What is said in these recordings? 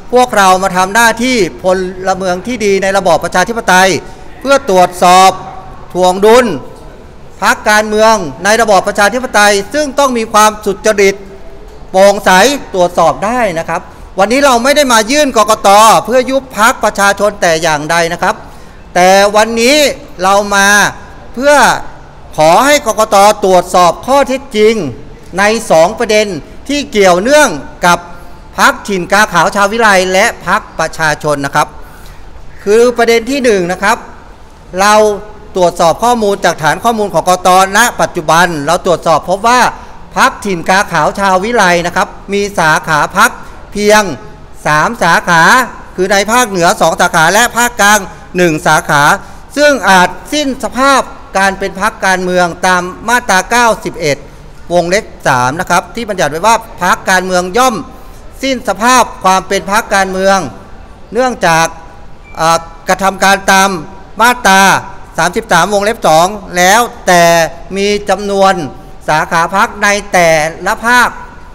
พวกเรามาทำหน้าที่พลเมืองที่ดีในระบอบประชาธิปไตยเพื่อตรวจสอบทวงดุลพรรคการเมืองในระบอบประชาธิปไตยซึ่งต้องมีความสุจริตโปร่งใสตรวจสอบได้นะครับวันนี้เราไม่ได้มายื่นกกต.เพื่อยุบพรรคประชาชนแต่อย่างใดนะครับแต่วันนี้เรามาเพื่อขอให้กกต.ตรวจสอบข้อเท็จจริงใน2ประเด็นที่เกี่ยวเนื่องกับพรรคถิ่นกาขาวชาววิไลและพรรคประชาชนนะครับคือประเด็นที่1นะครับเราตรวจสอบข้อมูลจากฐานข้อมูลของกกต.ณปัจจุบันเราตรวจสอบพบว่าพรรคถิ่นกาขาวชาววิไลนะครับมีสาขาพรรคเพียง3สาขาคือในภาคเหนือ2สาขาและภาคกลาง1สาขาซึ่งอาจสิ้นสภาพการเป็นพรรคการเมืองตามมาตรา91วงเล็บ3นะครับที่บัญญัติไว้ว่าพรรคการเมืองย่อมสิ้นสภาพความเป็นพรรคการเมืองเนื่องจากกระทำการตามมาตรา33วงเล็บ2แล้วแต่มีจำนวนสาขาพรรคในแต่ละภาค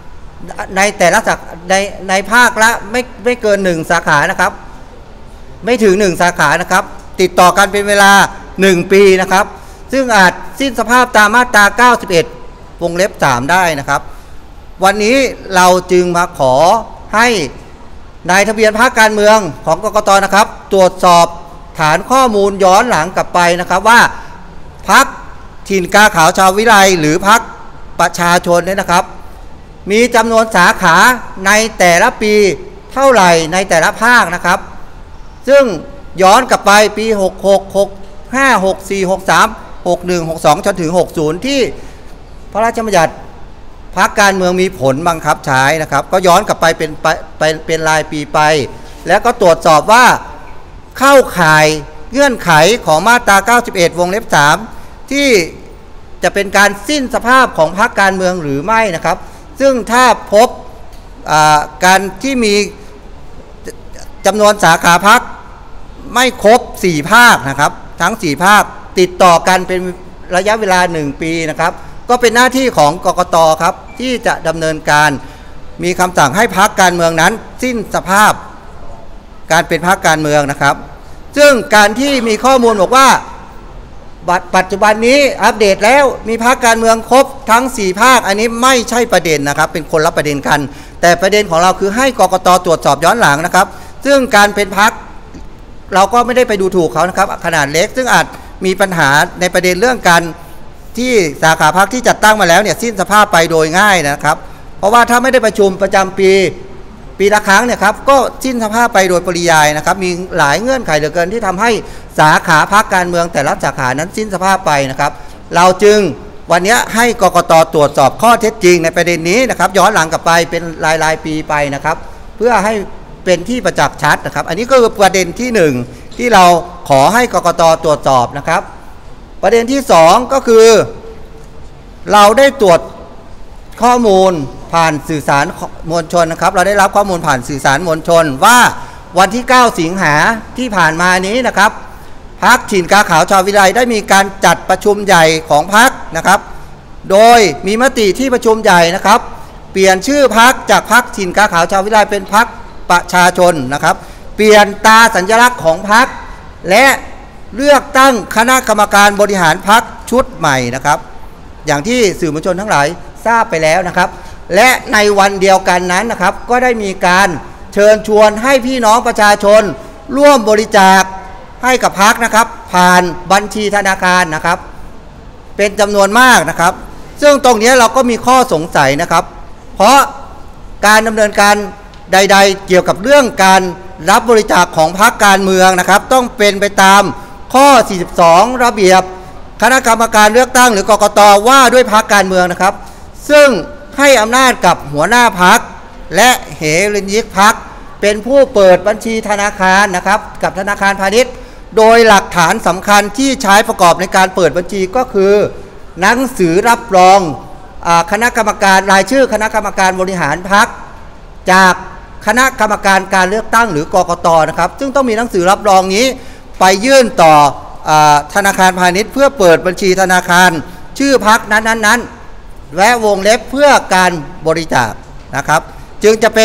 ในภาคละไม่เกิน1สาขานะครับไม่ถึง1สาขานะครับติดต่อกันเป็นเวลา1ปีนะครับซึ่งอาจสิ้นสภาพตามมาตรา91วงเล็บ3ได้นะครับวันนี้เราจึงมาขอให้นายทะเบียนพรรคการเมืองของกกต.นะครับตรวจสอบฐานข้อมูลย้อนหลังกลับไปนะครับว่าพรรคถิ่นกาขาวชาววิไลหรือพรรคประชาชนเนี่ยนะครับมีจำนวนสาขาในแต่ละปีเท่าไหร่ในแต่ละภาคนะครับซึ่งย้อนกลับไปปี66 65 64 63 61 62จนถึง60ที่พระราชบัญญัติพรรคการเมืองมีผลบังคับใช้นะครับก็ย้อนกลับไปเป็นรายปีไปแล้วก็ตรวจสอบว่าเข้าข่ายเงื่อนไขของมาตรา91วงเล็บ3ที่จะเป็นการสิ้นสภาพของพรรคการเมืองหรือไม่นะครับซึ่งถ้าพบการที่มีจำนวนสาขาพรรคไม่ครบ4ภาคนะครับทั้ง4ภาคติดต่อกันเป็นระยะเวลา1ปีนะครับก็เป็นหน้าที่ของกกต.ครับที่จะดำเนินการมีคำสั่งให้พรรคการเมืองนั้นสิ้นสภาพการเป็นพรรคการเมืองนะครับซึ่งการที่มีข้อมูลบอกว่าปัจจุบันนี้อัปเดตแล้วมีพรรคการเมืองครบทั้ง4ภาคอันนี้ไม่ใช่ประเด็นนะครับเป็นคนละประเด็นกันแต่ประเด็นของเราคือให้กกต.ตรวจสอบย้อนหลังนะครับซึ่งการเป็นพรรคเราก็ไม่ได้ไปดูถูกเขานะครับขนาดเล็กซึ่งอาจมีปัญหาในประเด็นเรื่องการที่สาขาพรรคที่จัดตั้งมาแล้วเนี่ยสิ้นสภาพไปโดยง่ายนะครับเพราะว่าถ้าไม่ได้ประชุมประจำปีละครั้งเนี่ยครับก็สิ้นสภาพไปโดยปริยายนะครับมีหลายเงื่อนไขเหลือเกินที่ทำให้สาขาพรรคการเมืองแต่ละสาขานั้นสิ้นสภาพไปนะครับเราจึงวันนี้ให้กกต.ตรวจสอบข้อเท็จจริงในประเด็นนี้นะครับย้อนหลังกลับไปเป็นรายปีไปนะครับเพื่อให้เป็นที่ประจักษ์ชัดนะครับอันนี้ก็คือประเด็นที่1ที่เราขอให้กกต.ตรวจสอบนะครับประเด็นที่2ก็คือเราได้ตรวจข้อมูลผ่านสื่อสารมวลชนนะครับเราได้รับข้อมูลผ่านสื่อสารมวลชนว่าวันที่9สิงหาที่ผ่านมานี้นะครับพรรคถิ่นกาขาวชาววิไลได้มีการจัดประชุมใหญ่ของพรรคนะครับโดยมีมติที่ประชุมใหญ่นะครับเปลี่ยนชื่อพรรคจากพรรคถิ่นกาขาวชาววิไลเป็นพรรคประชาชนนะครับเปลี่ยนตราสัญลักษณ์ของพรรคและเลือกตั้งคณะกรรมการบริหารพรรคชุดใหม่นะครับอย่างที่สื่อมวลชนทั้งหลายทราบไปแล้วนะครับและในวันเดียวกันนั้นนะครับก็ได้มีการเชิญชวนให้พี่น้องประชาชนร่วมบริจาคให้กับพรรคนะครับผ่านบัญชีธนาคารนะครับเป็นจำนวนมากนะครับซึ่งตรงนี้เราก็มีข้อสงสัยนะครับเพราะการดำเนินการใดๆเกี่ยวกับเรื่องการรับบริจาคของพรรคการเมืองนะครับต้องเป็นไปตามข้อ42ระเบียบคณะกรรมการเลือกตั้งหรือกกต.ว่าด้วยพรรคการเมืองนะครับซึ่งให้อำนาจกับหัวหน้าพรรคและเหรัญญิกพรรคเป็นผู้เปิดบัญชีธนาคารนะครับกับธนาคารพาณิชย์โดยหลักฐานสำคัญที่ใช้ประกอบในการเปิดบัญชีก็คือหนังสือรับรองคณะกรรมการรายชื่อคณะกรรมการบริหารพรรคจากคณะกรรมการการเลือกตั้งหรือกกต.นะครับซึ่งต้องมีหนังสือรับรองนี้ไปยื่นต่อธนาคารพาณิชย์เพื่อเปิดบัญชีธนาคารชื่อพรรคนั้นและวงเล็บเพื่อการบริจาคนะครับจึงจะเป็น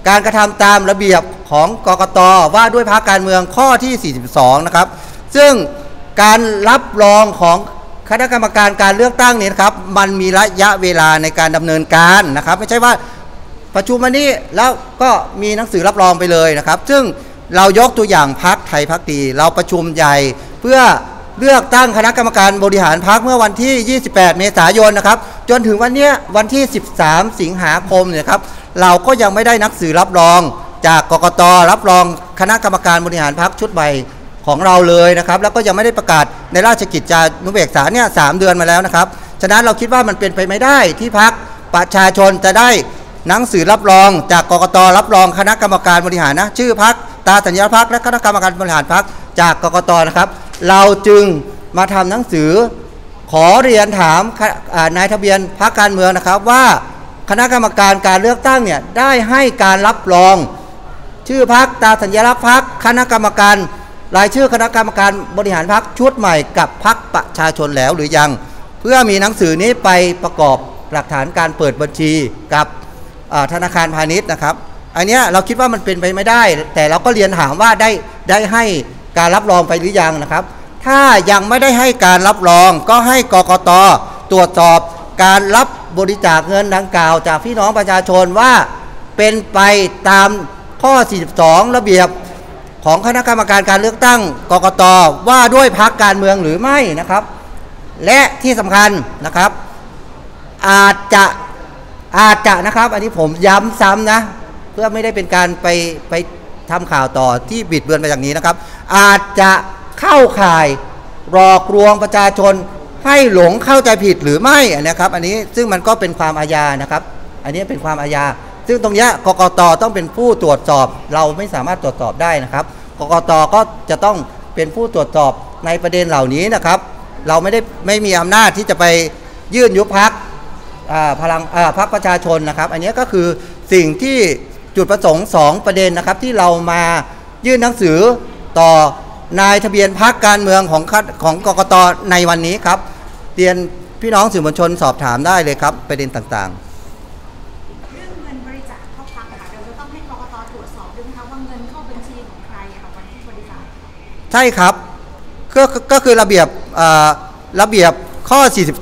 การกระทำตามระเบียบของกกต.ว่าด้วยพรรคการเมืองข้อที่42นะครับซึ่งการรับรองของคณะกรรมการการเลือกตั้งนี้นะครับมันมีระยะเวลาในการดำเนินการนะครับไม่ใช่ว่าประชุมวันนี้แล้วก็มีหนังสือรับรองไปเลยนะครับซึ่งเรายกตัวอย่างพรรคไทยพักดีเราประชุมใหญ่เพื่อเลือกตั้งคณะกรรมการบริหารพรรคเมื่อวันที่28เมษายนนะครับจนถึงวันนี้วันที่13สิงหาคมเนี่ยครับเราก็ยังไม่ได้หนังสือรับรองจากกกต.รับรองคณะกรรมการบริหารพรรคชุดใหม่ของเราเลยนะครับแล้วก็ยังไม่ได้ประกาศในราชกิจจานุเบกษาเนี่ย3 เดือนมาแล้วนะครับฉะนั้นเราคิดว่ามันเป็นไปไม่ได้ที่พรรคประชาชนจะได้หนังสือรับรองจากกกต.รับรองคณะกรรมการบริหารนะชื่อพรรคตราสัญลักษณ์พรรคและคณะกรรมการบริหารพรรคจากกกต.นะครับเราจึงมาทำหนังสือขอเรียนถามนายทะเบียนพรรคการเมืองนะครับว่าคณะกรรมการการเลือกตั้งเนี่ยได้ให้การรับรองชื่อพรรคตราสัญลักษณ์พรรคคณะกรรมการรายชื่อคณะกรรมการบริหารพรรคชุดใหม่กับพรรคประชาชนแล้วหรือยังเพื่อมีหนังสือนี้ไปประกอบหลักฐานการเปิดบัญชีกับธนาคารพาณิชย์นะครับอันนี้เราคิดว่ามันเป็นไปไม่ได้แต่เราก็เรียนถามว่าได้ให้การรับรองไปหรือยังนะครับถ้ายังไม่ได้ให้การรับรองก็ให้กกต.ตรวจสอบการรับบริจาคเงินดังกล่าวจากพี่น้องประชาชนว่าเป็นไปตามข้อ42ระเบียบของคณะกรรมการการเลือกตั้งกกต.ว่าด้วยพรรคการเมืองหรือไม่นะครับและที่สำคัญนะครับอาจจะนะครับอันนี้ผมย้ำซ้ำนะเพื่อไม่ได้เป็นการไปทำข่าวต่อที่บิดเบือนไปอย่างนี้นะครับอาจจะเข้าข่ายหลอกลวงประชาชนให้หลงเข้าใจผิดหรือไม่นะครับอันนี้ซึ่งมันก็เป็นความอาญานะครับอันนี้เป็นความอาญาซึ่งตรงนี้กกต.ต้องเป็นผู้ตรวจสอบเราไม่สามารถตรวจสอบได้นะครับกกต.ก็จะต้องเป็นผู้ตรวจสอบในประเด็นเหล่านี้นะครับเราไม่มีอำนาจที่จะไปยื่นยุบพรรคพรรคประชาชนนะครับอันนี้ก็คือสิ่งที่จุดประสงค์2ประเด็นนะครับที่เรามายื่นหนังสือต่อนายทะเบียนพรรคการเมืองของกกต.ในวันนี้ครับเรียนพี่น้องสื่อมวลชนสอบถามได้เลยครับประเด็นต่างๆเรื่องเงินบริจาคเข้าพรรคค่ะเราจะต้องให้กกต.ตรวจสอบด้วยไหมคะว่าเงินเข้าบัญชีของใครค่ะวันที่บริจาคใช่ครับก็คือระเบียบข้อ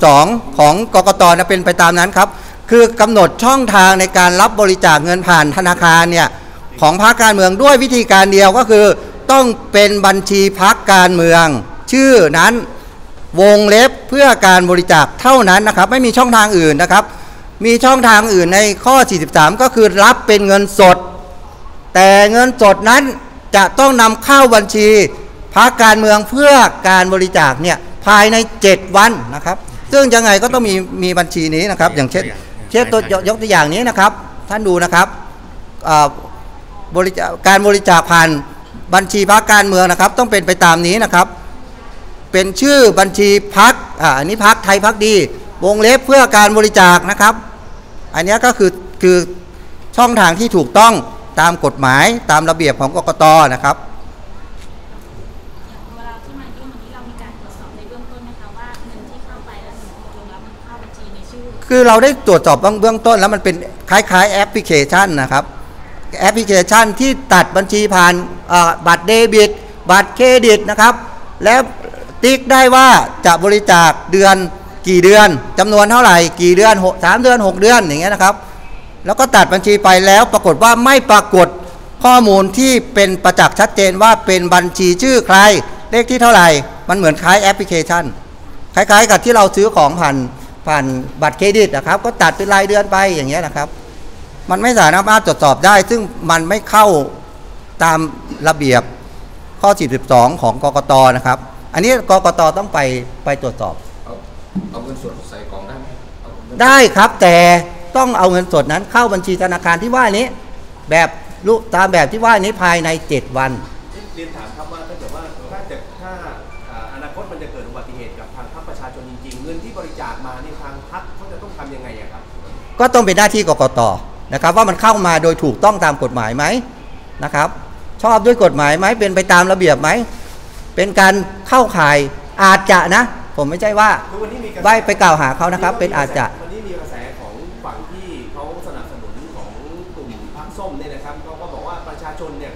42ของกกต.เป็นไปตามนั้นครับคือกำหนดช่องทางในการรับบริจาคเงินผ่านธนาคารเนี่ยของพรรคการเมืองด้วยวิธีการเดียวก็คือต้องเป็นบัญชีพรรคการเมืองชื่อนั้นวงเล็บเพื่อการบริจาคเท่านั้นนะครับไม่มีช่องทางอื่นนะครับมีช่องทางอื่นในข้อ43ก็คือรับเป็นเงินสดแต่เงินสดนั้นจะต้องนำเข้าบัญชีพรรคการเมืองเพื่อการบริจาคเนี่ยภายใน7วันนะครับซึ่งยังไงก็ต้องมีบัญชีนี้นะครับอย่างเช่นตัวยกตัวอย่างนี้นะครับท่านดูนะครับการบริจาคผ่านบัญชีพรรคการเมืองนะครับต้องเป็นไปตามนี้นะครับเป็นชื่อบัญชีพรรคอันนี้พรรคไทยพักดีวงเล็บเพื่อการบริจาคนะครับอันนี้ก็คือช่องทางที่ถูกต้องตามกฎหมายตามระเบียบของกกต.นะครับเวลาที่มายื่นวันนี้เรามีการตรวจสอบในเบื้องต้นนะคะว่าเงินที่เข้าไปแล้วลงแล้วมันเข้าบัญชีในชื่อคือเราได้ตรวจสอบเบื้องต้นแล้วมันเป็นคล้ายๆแอปพลิเคชันนะครับแอปพลิเคชันที่ตัดบัญชีผ่านบัตรเดบิตบัตรเครดิตนะครับและติ๊กได้ว่าจะบริจาคเดือนกี่เดือนจำนวนเท่าไหร่กี่เดือน3 เดือน6 เดือนอย่างเงี้ยนะครับแล้วก็ตัดบัญชีไปแล้วปรากฏว่าไม่ปรากฏข้อมูลที่เป็นประจักษ์ชัดเจนว่าเป็นบัญชีชื่อใครเลขที่เท่าไหร่มันเหมือนคล้ายแอปพลิเคชันคล้ายๆกับที่เราซื้อของผ่านบัตรเครดิตนะครับก็ตัดเป็นรายเดือนไปอย่างเงี้ยนะครับมันไม่สามารถตรวจสอบได้ซึ่งมันไม่เข้าตามระเบียบข้อ42ของกกต.นะครับอันนี้กกต.ต้องไปตรวจสอบเอาเงินสดใส่กล่องได้ไหมได้ครับแต่ต้องเอาเงินสดนั้นเข้าบัญชีธนาคารที่ว่านี้แบบตามแบบที่ว่านี้ภายใน7วันเรียนถามครับว่าถ้าเกิดว่าถ้าอนาคตมันจะเกิดอุบัติเหตุกับทางพรรคประชาชนจริงๆเงินที่บริจาคมาในทางพรรคเขาจะต้องทำยังไงครับก็ต้องเป็นหน้าที่กกต.นะครับว่ามันเข้ามาโดยถูกต้องตามกฎหมายไหมนะครับชอบด้วยกฎหมายไหมเป็นไปตามระเบียบไหมเป็นการเข้าข่ายอาจจะนะผมไม่ใช่ว่าไปกล่าวหาเขานะครับเป็นอาจจะวันนี้มีกระแสของฝั่งที่เขาสนับสนุนของกลุ่มพรรคส้มเนี่ยนะครับ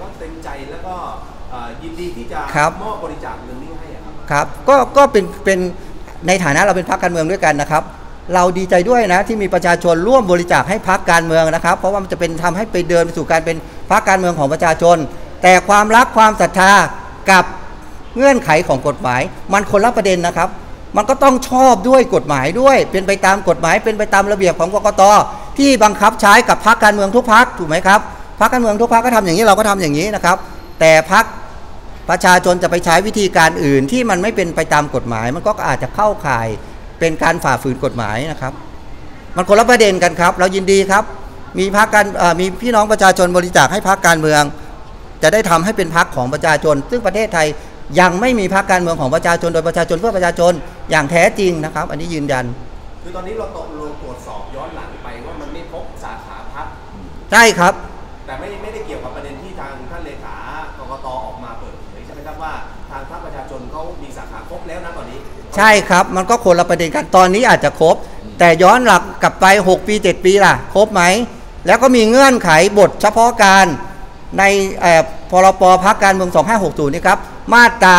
ว่าเต็มใจแล้วก็ยินดีที่จะมอบบริจาคเงินนี้ให้ครับครับก็เป็นในฐานะเราเป็นพรรคการเมืองด้วยกันนะครับเราดีใจด้วยนะที่มีประชาชนร่วมบริจาคให้พรรคการเมืองนะครับเพราะว่ามันจะเป็นทำให้ไปเดินไปสู่การเป็นพรรคการเมืองของประชาชนแต่ความรักความศรัทธากับเงื่อนไขของกฎหมายมันคนละประเด็นนะครับมันก็ต้องชอบด้วยกฎหมายด้วยเป็นไปตามกฎหมายเป็นไปตามระเบียบของกกต.ที่บังคับใช้กับพรรคการเมืองทุกพรรคถูกไหมครับพรรคการเมืองทุกพรรคก็ทำอย่างนี้เราก็ทำอย่างนี้นะครับแต่พรรคประชาชนจะไปใช้วิธีการอื่นที่มันไม่เป็นไปตามกฎหมายมันก็อาจจะเข้าข่ายเป็นการฝ่าฝืนกฎหมายนะครับมันคนละประเด็นกันครับเรายินดีครับมีพรรคการมีพี่น้องประชาชนบริจาคให้พรรคการเมืองจะได้ทำให้เป็นพรรคของประชาชนซึ่งประเทศไทยยังไม่มีพรรคการเมืองของประชาชนโดยประชาชนเพื่อประชาชนอย่างแท้จริงนะครับอันนี้ยืนยันคือตอนนี้เราตรวจสอบย้อนหลังไปว่ามันไม่พบสาขาพรรคใช่ครับแต่ไม่ได้เกี่ยวกับประเด็นที่ทางท่านเลขากกต.ออกมาเปิดเผยใช่ไหมครับว่าทางพรรคประชาชนเขามีสาขาครบแล้วนะตอนนี้ใช่ครับมันก็คนละประเด็นกันตอนนี้อาจจะครบแต่ย้อนหลังกลับไป6 ปี 7 ปีล่ะครบไหมแล้วก็มีเงื่อนไขบทเฉพาะการในพรบพรรคการเมือง2560นี่ครับมาตรา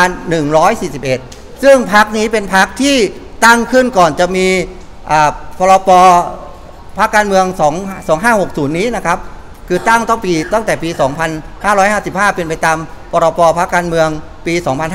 141ซึ่งพรรคนี้เป็นพรรคที่ตั้งขึ้นก่อนจะมีพรบพรรคการเมือง2560นี้นะครับคือตั้งตั้งแต่ปี 2555เป็นไปตามพรบพรรคการเมืองปี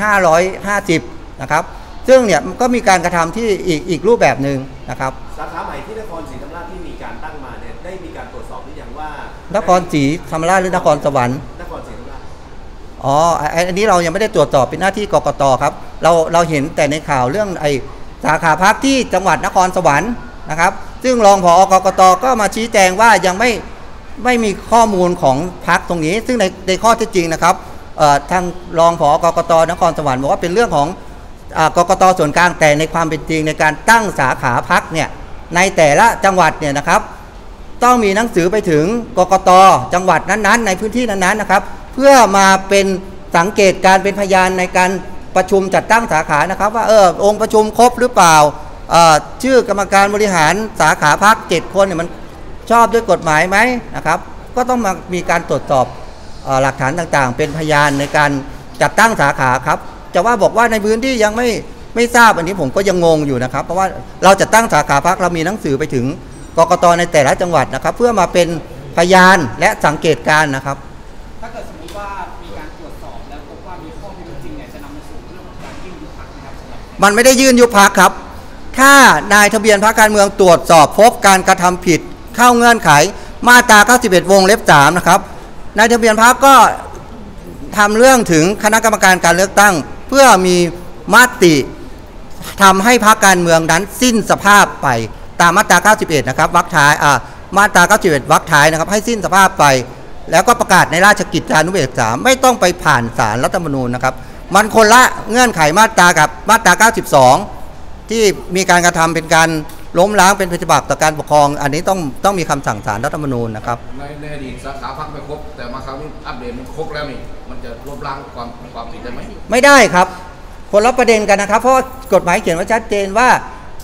2550นะครับซึ่งเนี่ยก็มีการกระทำที่อีกรูปแบบหนึ่งนะครับสาขาใหม่ที่นครศรีธรรมราชที่มีการตั้งมาเนี่ยได้มีการตรวจสอบหรือยังว่านครศรีธรรมราชหรือนครสวรรค์นครศรีธรรมราชอันนี้เรายังไม่ได้ตรวจสอบเป็นหน้าที่กกต.ครับเราเห็นแต่ในข่าวเรื่องสาขาพรรคที่จังหวัดนครสวรรค์นะครับซึ่งรองผอกกต.ก็มาชี้แจงว่ายังไม่มีข้อมูลของพรรคตรงนี้ซึ่งในข้อเท็จจริงนะครับทางรองผอกกต.นครสวรรค์บอกว่าเป็นเรื่องของกกต.ส่วนกลางแต่ในความเป็นจริงในการตั้งสาขาพรรคเนี่ยในแต่ละจังหวัดเนี่ยนะครับต้องมีหนังสือไปถึงกกต.จังหวัดนั้นๆในพื้นที่นั้นๆนะครับเพื่อมาเป็นสังเกตการเป็นพยานในการประชุมจัดตั้งสาขานะครับว่าองค์ประชุมครบหรือเปล่าชื่อกรรมการบริหารสาขาพรรค7 คนเนี่ยมันชอบด้วยกฎหมายไหมนะครับก็ต้องมามีการตรวจสอบหลักฐานต่างๆเป็นพยานในการจัดตั้งสาขาครับจะว่าบอกว่าในพื้นที่ยังไม่ทราบอันนี้ผมก็ยังงงอยู่นะครับเพราะว่าเราจะตั้งสาขาพรรคเรามีหนังสือไปถึงกกต.ในแต่ละจังหวัดนะครับเพื่อมาเป็นพยานและสังเกตการนะครับถ้าเกิดสมมติว่ามีการตรวจสอบแล้วพบว่ามีข้อเท็จจริงเนี่ยจะนำมาสู่เรื่องของการยื่นยุบพรรคนะครับมันไม่ได้ยื่นยุบพรรคครับถ้านายทะเบียนพรรคการเมืองตรวจสอบพบการกระทำผิดเข้าเงื่อนไขมาตรา91วงเล็บ3นะครับนายทะเบียนพรรคก็ทำเรื่องถึงคณะกรรมการการเลือกตั้งเพื่อมีมติทำให้พรรคการเมืองนั้นสิ้นสภาพไปตามมาตรา91นะครับวรรคท้ายมาตรา91วรรคท้ายนะครับให้สิ้นสภาพไปแล้วก็ประกาศในราชกิจจานุเบกษาไม่ต้องไปผ่านศาลรัฐธรรมนูญนะครับมันคนละเงื่อนไขมาตรากับมาตรา92ที่มีการกระทำเป็นการล้มล้างเป็นปฏิบัติต่อการปกครองอันนี้ต้องมีคำสั่งศาลรัฐธรรมนูญนะครับในอดีตสาขาพรรคไม่ครบแต่มาคราวนี้อัปเดตมันครบแล้วนี่มันจะล้มล้างความผิดได้ไหมไม่ได้ครับคนละประเด็นกันนะครับเพราะกฎหมายเขียนไว้ชัดเจนว่า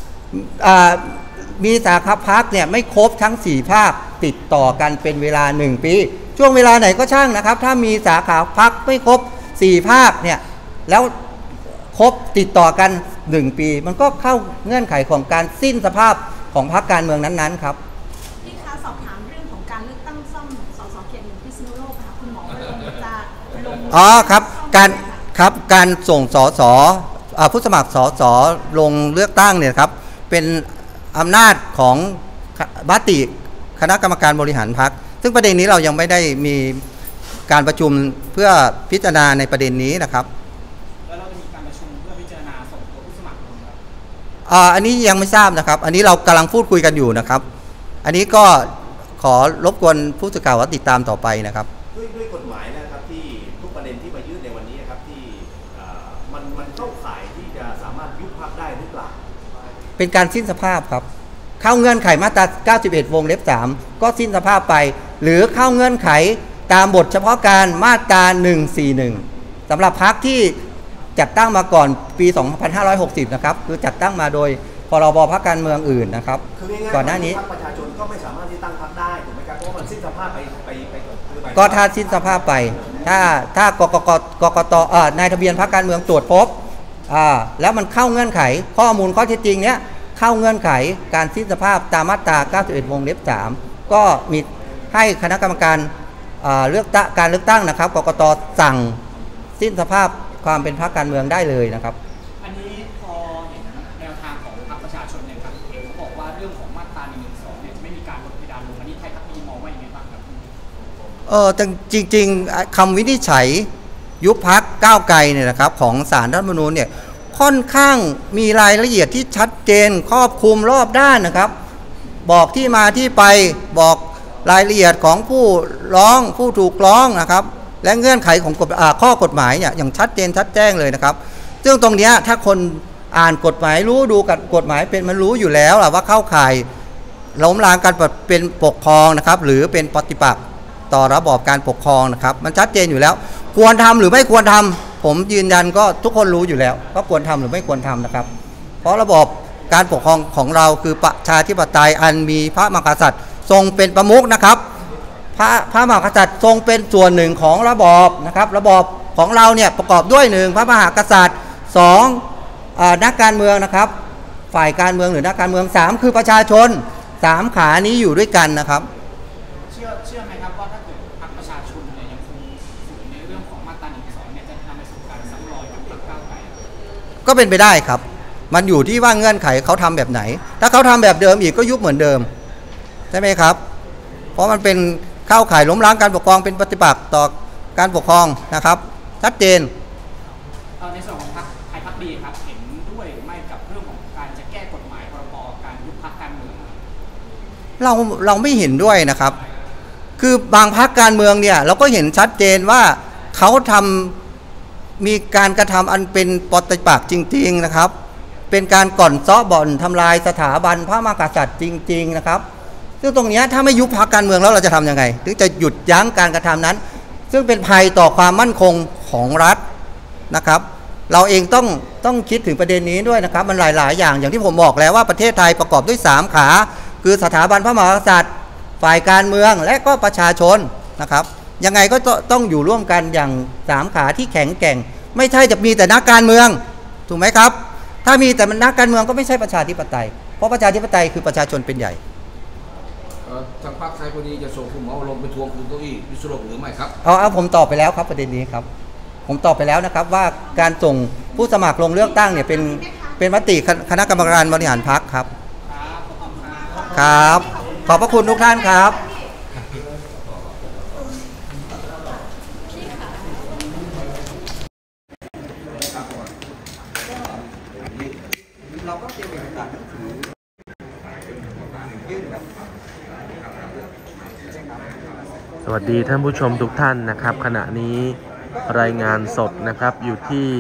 มีสาขาพรรคเนี่ยไม่ครบทั้ง4ภาคติดต่อกันเป็นเวลา1 ปีช่วงเวลาไหนก็ช่างนะครับถ้ามีสาขาพรรคไม่ครบ4 ภาคเนี่ยแล้วครบติดต่อกัน1 ปีมันก็เข้าเงื่อนไขของการสิ้นสภาพของพรรคการเมืองนั้นๆครับพี่คะสอบถามเรื่องของการเลือกตั้งซ่อมสสเขต1พิษณุโลกค่ะคุณหมอจะลงครับการส่งสสผู้สมัครสสลงเลือกตั้งเนี่ยครับเป็นอำนาจของมติคณะกรรมการบริหารพรรคซึ่งประเด็นนี้เรายังไม่ได้มีการประชุมเพื่อพิจารณาในประเด็นนี้นะครับแล้วเราจะมีการประชุมเพื่อพิจารณาส่งตัวผู้สมัครลงครับอันนี้ยังไม่ทราบนะครับอันนี้เรากำลังพูดคุยกันอยู่นะครับอันนี้ก็ขอรบกวนผู้สื่อข่าวว่าติดตามต่อไปนะครับด้วยกฎหมายนะครับที่ทุกประเด็นที่มายื่นในวันนี้ครับที่มันเข้าข่ายที่จะสามารถยุบพรรคได้หรือเปล่าเป็นการสิ้นสภาพครับเข้าเงื่อนไขมาตรา91วงเล็บ3ก็สิ้นสภาพไปหรือเข้าเงื่อนไขตามบทเฉพาะการมาตรา141สำหรับพรรคที่จัดตั้งมาก่อนปี2560นะครับคือจัดตั้งมาโดยพรบพรรคการเมืองอื่นนะครับก่อนหน้านี้พรรคประชาชนก็ไม่สามารถที่ตั้งพรรคได้ถูกไหมครับเพราะมันสิ้นสภาพไปก็ถ้าสิ้นสภาพไปถ้ากกตนายทะเบียนพรรคการเมืองตรวจพบแล้วมันเข้าเงื่อนไขข้อมูลข้อเท็จจริงเนี้ยเข้าเงื่อนไขการสิ้นสภาพตามมาตรา 91 วงเล็บ 3 ก็มีให้คณะกรรมการการเลือกตั้งนะครับกกตสั่งสิ้นสภาพความเป็นพรรคการเมืองได้เลยนะครับอันนี้พอเห็นแนวทางของพรรคประชาชนเนี่ยครับเห็นเขาบอกว่าเรื่องของมาตรา112เนี่ยจะไม่มีการลดเพดานลงอันนี้ไทยพักดีมองว่าอย่างไรบ้างครับแต่จริงๆคำวินิจฉัยยุบพรรคก้าวไกลเนี่ยนะครับของศาลรัฐธรรมนูญเนี่ยค่อนข้างมีรายละเอียดที่ชัดเจนครอบคลุมรอบด้านนะครับบอกที่มาที่ไปบอกรายละเอียดของผู้ร้องผู้ถูกร้องนะครับและเงื่อนไขของข้อกฎหมายเนี่ยอย่างชัดเจนชัดแจ้งเลยนะครับซึ่งตรงนี้ถ้าคนอ่านกฎหมายรู้ดูกับกฎหมายเป็นมันรู้อยู่แล้วว่าเข้าข่ายล้มล้างการเป็นปกครองนะครับหรือเป็นปฏิปักษ์ต่อระบอบการปกครองนะครับมันชัดเจนอยู่แล้วควรทำหรือไม่ควรทำผมยืนยันก็ทุกคนรู้อยู่แล้วก็ควรทำหรือไม่ควรทำนะครับเพราะระบอบการปกครองของเราคือประชาธิปไตยอันมีพระมหากษัตริย์ทรงเป็นประมุขนะครับพระมหากษัตริย์ทรงเป็นส่วนหนึ่งของระบอบนะครับระบอบของเราเนี่ยประกอบด้วย1พระมหากษัตริย์2นักการเมืองนะครับฝ่ายการเมืองหรือนักการเมือง3คือประชาชน3ขานี้อยู่ด้วยกันนะครับเชื่อไหมครับว่าถ้าเกิดพรรคประชาชนเนี่ยยังคงฝืนในเรื่องของมาตรา112เนี่ยจะนำไปสู่การซ้ำรอยกับพรรคก้าวไกลก็เป็นไปได้ครับมันอยู่ที่ว่าเงื่อนไขเขาทำแบบไหนถ้าเขาทำแบบเดิมอีกก็ยุบเหมือนเดิมใช่ไหมครับเพราะมันเป็นเข้าข่ายล้มล้างการปกครองเป็นปฏิปักษ์ต่อการปกครองนะครับชัดเจนในส่วนของพรรคไทยพักดีครับเห็นด้วยหรือไม่กับเรื่องของการจะแก้กฎหมายพรบการยุบพรรคการเมืองเราไม่เห็นด้วยนะครับคือบางพรรคการเมืองเนี่ยเราก็เห็นชัดเจนว่าเขามีการกระทำอันเป็นปฏิปักษ์จริงๆนะครับเป็นการก่อนซ้อบ่อนทำลายสถาบันพระมหากษัตริย์จริงๆนะครับซึ่งตรงนี้ถ้าไม่ยุบพรรคการเมืองแล้วเราจะทำยังไงถึงจะหยุดยั้งการกระทำนั้นซึ่งเป็นภัยต่อความมั่นคงของรัฐนะครับเราเองต้องคิดถึงประเด็นนี้ด้วยนะครับมันหลายๆอย่างที่ผมบอกแล้วว่าประเทศไทยประกอบด้วย3ขาคือสถาบันพระมหากษัตริย์ฝ่ายการเมืองและก็ประชาชนนะครับยังไงก็ต้องอยู่ร่วมกันอย่าง3ขาที่แข็งแกร่งไม่ใช่จะมีแต่นักการเมืองถูกไหมครับถ้ามีแต่นักการเมืองก็ไม่ใช่ประชาธิปไตยเพราะประชาธิปไตยคือประชาชนเป็นใหญ่ทางพรรคไทยพอดีจะส่งคุณหมอลงไปทวงคืนเก้าอี้พิศนุโลกหรือไม่ครับผมตอบไปแล้วครับประเด็นนี้ครับผมตอบไปแล้วนะครับว่าการส่งผู้สมัครลงเลือกตั้งเนี่ยเป็นมติคณะกรรมการบริหารพรรคครับครับขอบพระคุณทุกท่านครับเราก็เตรียมเอกสารหนังสือสวัสดีท่านผู้ชมทุกท่านนะครับขณะนี้รายงานสดนะครับอยู่ที่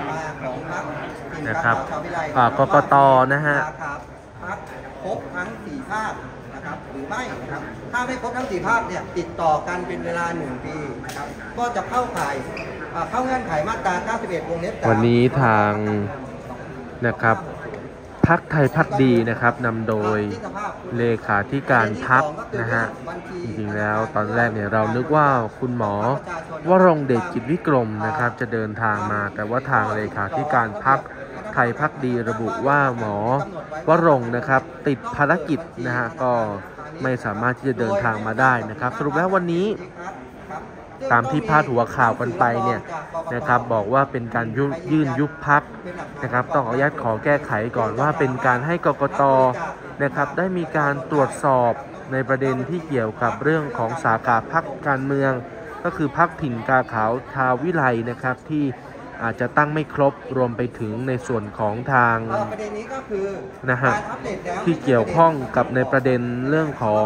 นะครับกกต.นะฮะครบทั้ง4ภาคนะครับหรือไม่นะครับถ้าไม่ครบทั้ง4ภาคเนี่ยติดต่อกันเป็นเวลา1ปีนะครับก็จะเข้าข่ายเข้าเงื่อนไขมาตรา 91 วงเล็บ 3 วันนี้ทางนะครับพรรคไทยพักดีนะครับนำโดยเลขาธิการพรรคนะฮะจริงๆแล้วตอนแรกเนี่ยเรานึกว่าคุณหมอวรงค์เดชกิจวิกรมนะครับจะเดินทางมาแต่ว่าทางเลขาธิการพรรคไทยพักดีระบุว่าหมอวรงค์นะครับติดภารกิจนะฮะก็ไม่สามารถที่จะเดินทางมาได้นะครับสรุปแล้ววันนี้ตามที่พาดหัวข่าวกันไปเนี่ยนะครับบอกว่าเป็นการยื่นยุบพรรคนะครับต้องอนุญาตขอแก้ไขก่อนว่าเป็นการให้กกต.นะครับได้มีการตรวจสอบในประเด็นที่เกี่ยวกับเรื่องของสาขาพรรคการเมืองก็คือพรรคถิ่นกาขาวชาววิไลนะครับที่อาจจะตั้งไม่ครบรวมไปถึงในส่วนของทางนะฮะที่เกี่ยวข้องกับในประเด็นเรื่องของ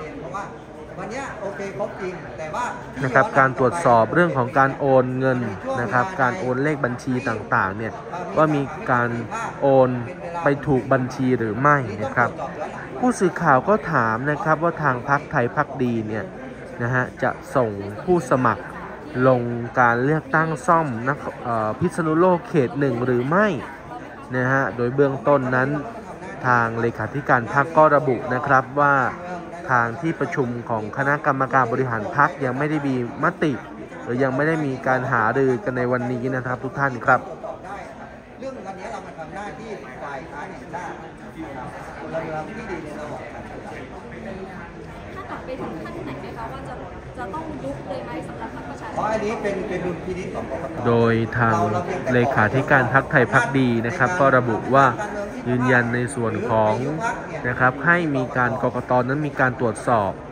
นะครับการตรวจสอบเรื่องของการโอนเงินนะครับการโอนเลขบัญชีต่างๆเนี่ยว่ามีการโอนไปถูกบัญชีหรือไม่นะครับผู้สื่อข่าวก็ถามนะครับว่าทางพรรคไทยพักดีเนี่ยนะฮะจะส่งผู้สมัครลงการเลือกตั้งซ่อมพิษณุโลกเขต1หรือไม่นะฮะโดยเบื้องต้นนั้นทางเลขาธิการพรรคก็ระบุนะครับว่าทางที่ประชุมของคณะกรรมการบริหารพรรคยังไม่ได้มีมติรือยังไม่ได้มีการหารือกันในวันนี้นะครับทุกท่านครับเรื่องวันนี้เรามาทำหน้าที่ฝ่ายค้านแห่งชาติพลเมืองที่ดีในระบอบการเมืองถ้ากลับไปถึงขั้นไหนไหมคะว่าจะต้องยุบเลยไหมสำหรับพรรคประชาชเพราะนอันนี้เป็นดุลพินิจของกกต. โดยทางเลขาธิการพรรคไทยพักดีนะครับก็ระบุว่ายืนยันในส่วนของนะครับให้มีการกกตนั้นมีการตรวจสอบ